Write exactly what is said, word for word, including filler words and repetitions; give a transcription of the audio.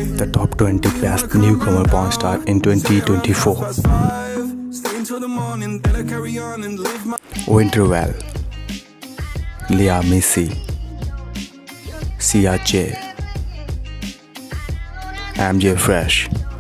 the top twenty best newcomer porn star in twenty twenty-four. Winterwell, Leah Missy, Sia J, M J Fresh.